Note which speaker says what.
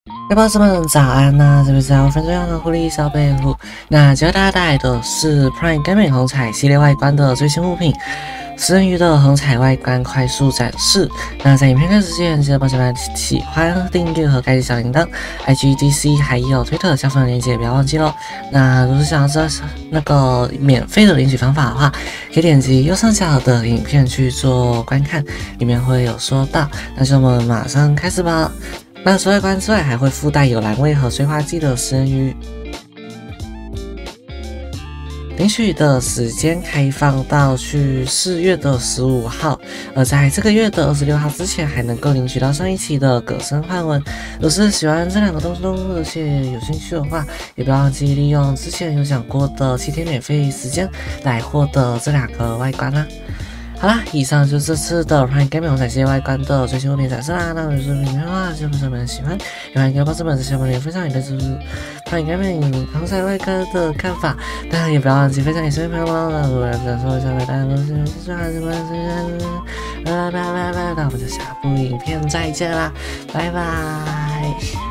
Speaker 1: 宝子们早安呐、这边是5分钟的狐狸小贝虎。那今天大家带来的是 Prime Gaming 红彩系列外观的最新物品，食人鱼的红彩外观快速展示。那在影片开始之前，记得帮小们喜欢、订阅和开启小铃铛，IGDC 还有推特下方的链接不要忘记喽。那如果是想要知道那个免费的领取方法的话，可以点击右上角的影片去做观看，里面会有说到。那就我们马上开始吧。那除外观之外，还会附带有蓝味和催化剂的食人鱼。领取的时间开放到去4月的15号，而在这个月的26号之前，还能够领取到上一期的葛生换文。如果是喜欢这两个动物，而且有兴趣的话，也不要忘记利用之前有讲过的7天免费时间来获得这两个外观啦。好啦，以上就是这次的 Prime Gaming 红彩系列外观的最新物品展示啦。那如果是影片的话，希望朋友们喜欢，也欢迎给宝子们在下方留言分享你对这次 Prime Gaming 红彩外观的看法。当然也不要忘记分享给身边朋友们。那如果想说一下，大家都是还是拜拜，那我们就下部影片再见啦，拜拜。